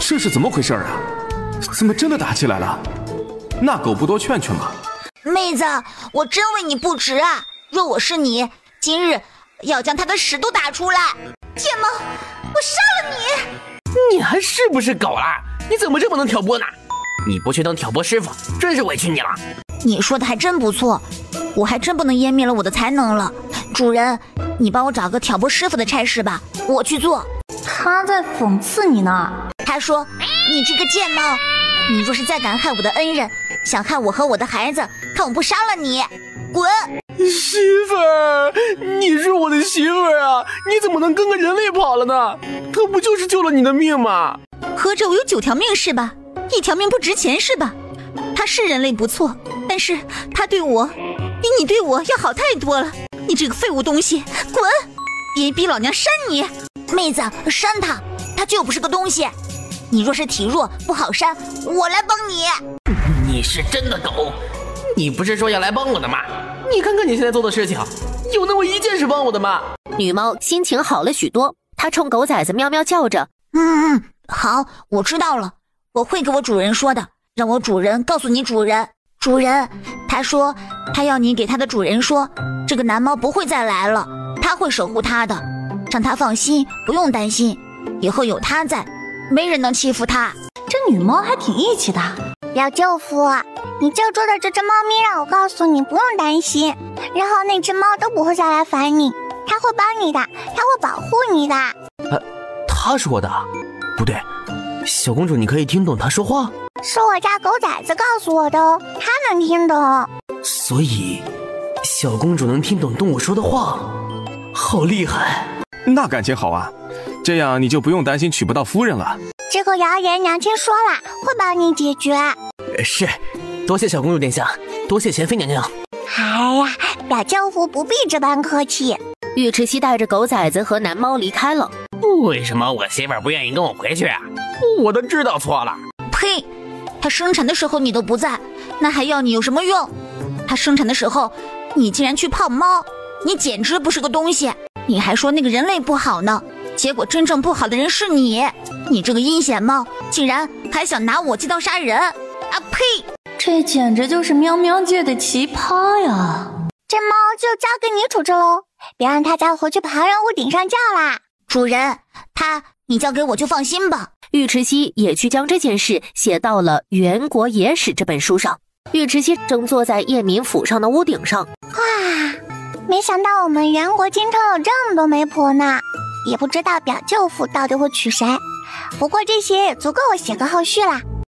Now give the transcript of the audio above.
这是怎么回事啊？怎么真的打起来了？那狗不多劝劝吗？ 妹子，我真为你不值啊！若我是你，今日要将他的屎都打出来。剑猫，我杀了你！ 你还是不是狗啦？你怎么这么能挑拨呢？你不去当挑拨师傅，真是委屈你了。 你说的还真不错，我还真不能湮灭了我的才能了。主人，你帮我找个挑拨师傅的差事吧，我去做。 他在讽刺你呢。 他说：“你这个贱猫，你若是再敢害我的恩人，想害我和我的孩子，看我不杀了你！滚！” 媳妇儿，你是我的媳妇儿啊，你怎么能跟个人类跑了呢？他不就是救了你的命吗？ 合着我有9条命是吧？1条命不值钱是吧？他是人类不错，但是他对我比你对我要好太多了。你这个废物东西，滚！别逼老娘扇你！妹子，扇他，他就不是个东西。你若是体弱不好扇，我来帮你。 你是真的狗，你不是说要来帮我的吗？你看看你现在做的事情，有那么一件是帮我的吗？ 女猫心情好了许多，她冲狗崽子喵喵叫着：“ 好，我知道了，我会给我主人说的，让我主人告诉你主人。主人，他说他要你给他的主人说，这个男猫不会再来了，他会守护他的，让他放心，不用担心，以后有他在，没人能欺负他。” 这女猫还挺义气的。 表舅父，你救助的这只猫咪让我告诉你，不用担心，日后那只猫都不会再来烦你，它会帮你的，它会保护你的。 他说的不对，小公主你可以听懂他说话？ 是我家狗崽子告诉我的哦，它能听懂。 所以小公主能听懂动物说的话，好厉害。 那感情好啊，这样你就不用担心娶不到夫人了。 这个谣言娘亲说了，会帮你解决。 是，多谢小公主殿下，多谢贤妃娘娘。 哎呀，表舅父不必这般客气。 尉迟熙带着狗崽子和男猫离开了。 为什么我媳妇儿不愿意跟我回去啊？我都知道错了。 呸！她生产的时候你都不在，那还要你有什么用？她生产的时候你竟然去泡猫，你简直不是个东西！你还说那个人类不好呢，结果真正不好的人是你！你这个阴险猫，竟然还想拿我借刀杀人！啊呸！ 这简直就是喵喵界的奇葩呀！ 这猫就交给你处置喽，别让它再回去旁人屋顶上叫啦。 主人，你交给我就放心吧。 尉迟熙也去将这件事写到了《袁国野史》这本书上。尉迟熙正坐在叶民府上的屋顶上。 哇，没想到我们袁国京城有这么多媒婆呢，也不知道表舅父到底会娶谁。不过这些也足够我写个后续啦。